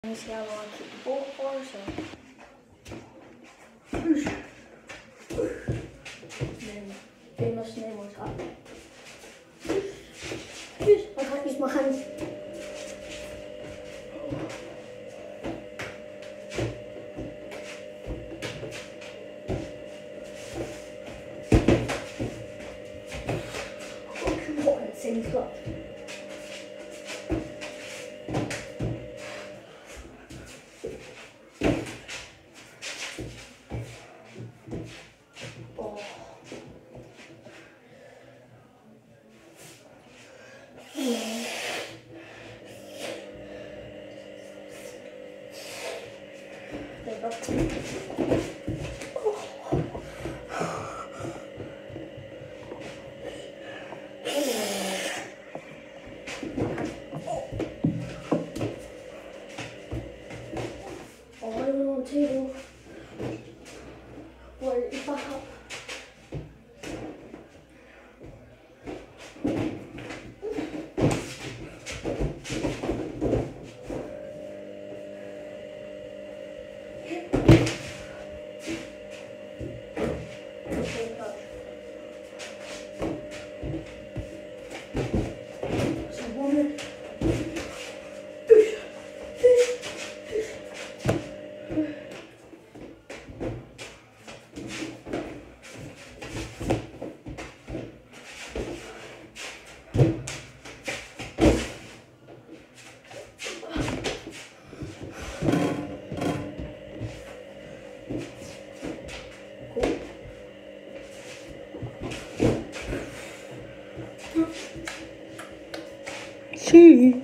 And see how long I keep the ball for, so. Then famous name was up. I can't use my hands. What an insane clutch. There you go. Oh, I don't want to table. What if I have? See.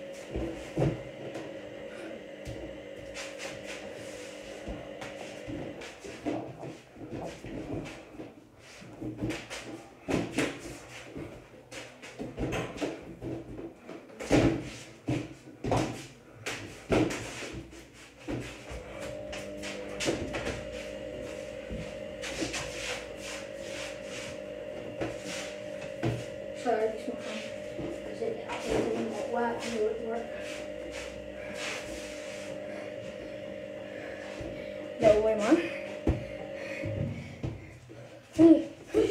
Sorry, it's not fun because it didn't work and it would work. No way, man. Hey.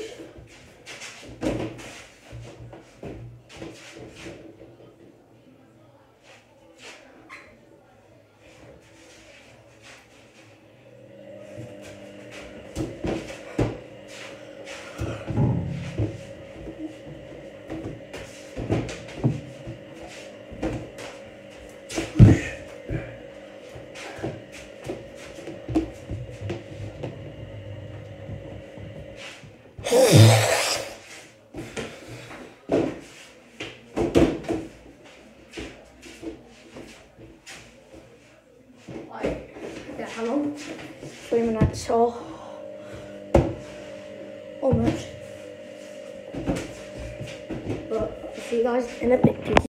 Yeah, how long? 3 minutes or almost. But I'll see you guys in a bit.